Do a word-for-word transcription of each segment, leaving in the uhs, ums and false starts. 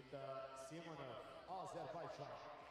Nikita, Simonov, Azerbaijan.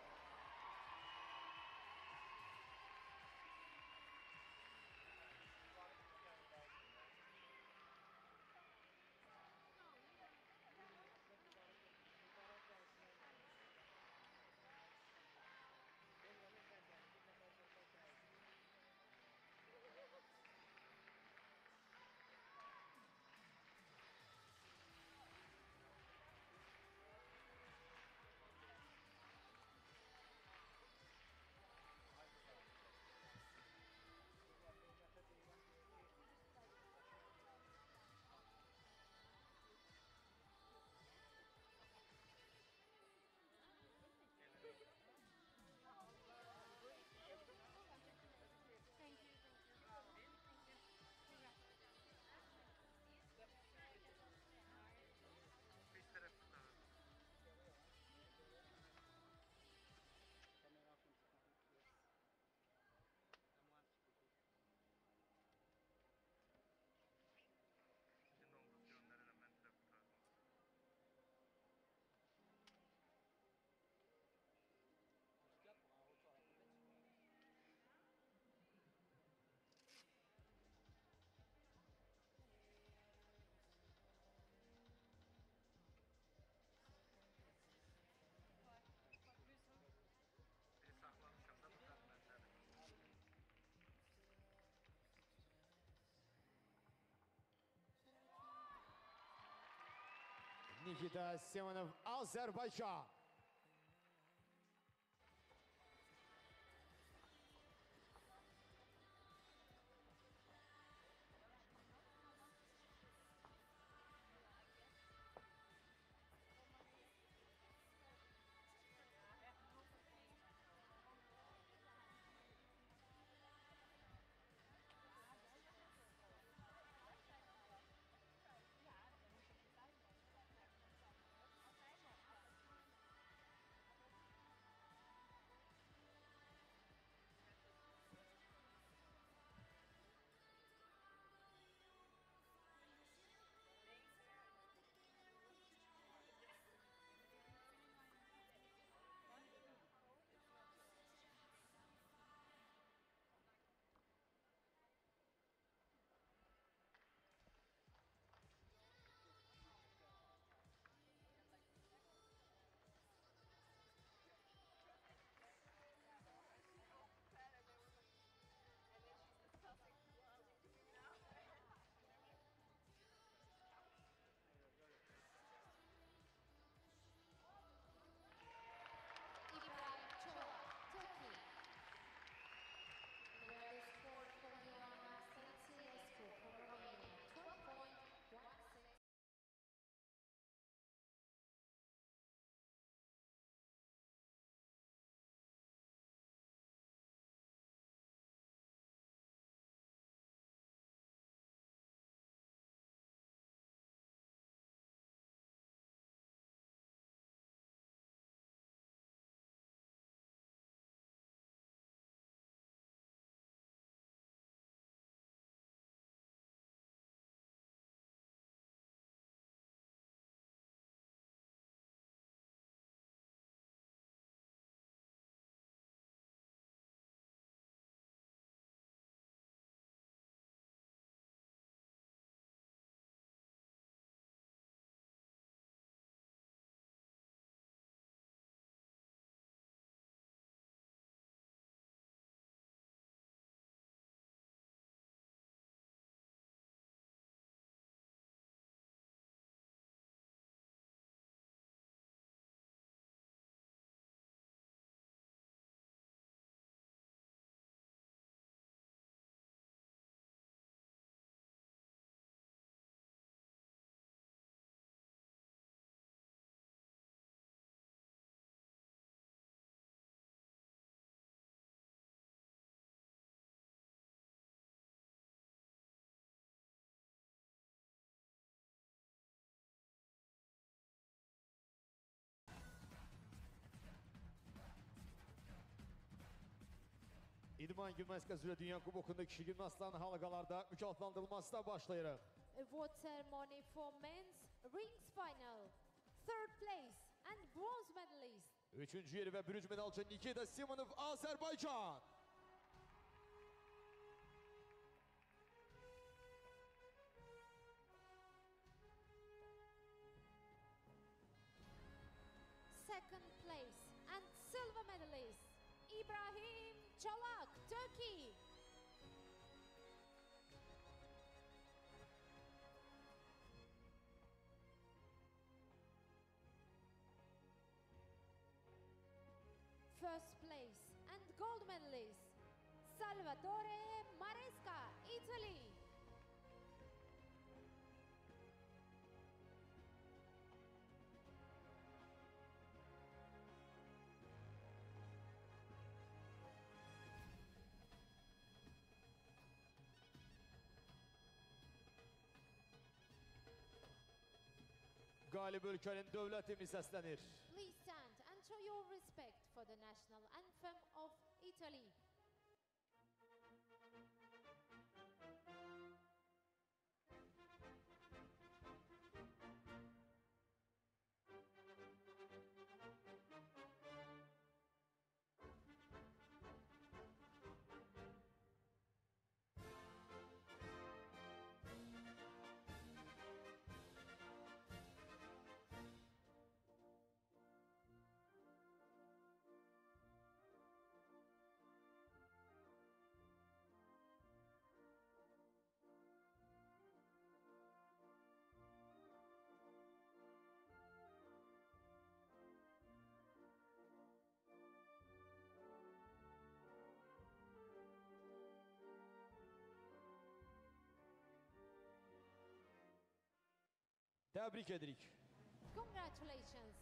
Nikita, Simonov, Azerbaijan. Ibrahim, Colak, Turkey. Where the score for the Gymnastics is for Romania, twelve point one six. İdman Gymnastics ve Dünya Kubokunda kişi gimnastların halkalarda mücadelelandırılmasına başlayırıq. Award ceremony for men's rings final. Third place, and bronze medalist. Üçüncü yeri ve bürünç medalcı Nikita Simonov, Azerbaycan. Second place and silver medalist, Ibrahim, Colak, Turkey. First place and gold medalist, Salvatore, Maresca, Italy. Galip ülkenin devletimi seslenir. Please stand and show your respect for the national anthem of Italy. Tebrik edirik. Congratulations.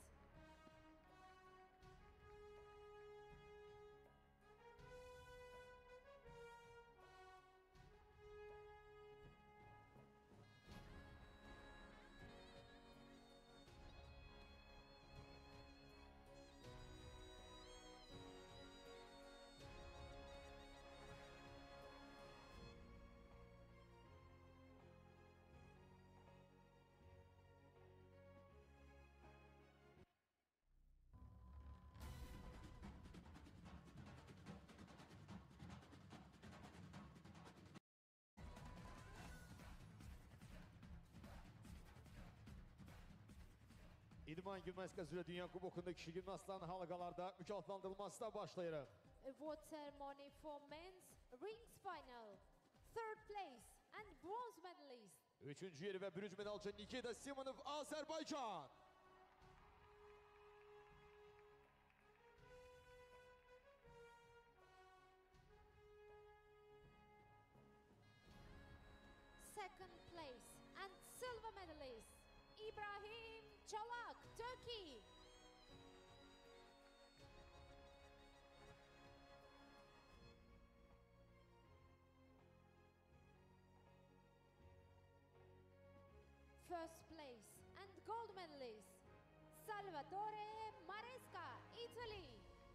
İdman Gymnastics ve Dünya Kuboku'nda kişi gimnastların halkalarda mükafatlandırılmasına başlayırıq. Award ceremony for men's rings final. Third place and bronze medalist. Üçüncü yeri ve bürünç medalcı Nikita Simonov, Azerbaycan. Second place and silver medalist, Ibrahim, Colak, Turkey. First place and gold medalist, Salvatore, Maresca, Italy.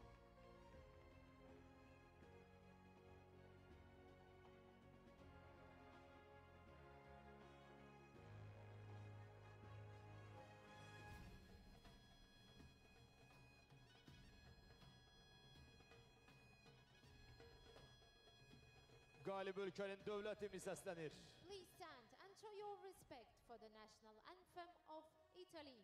Galip ülkenin devletimi seslenir. Please stand and show your respect for the national anthem of Italy.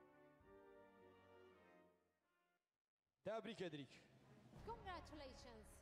Tebrik edirik. Congratulations.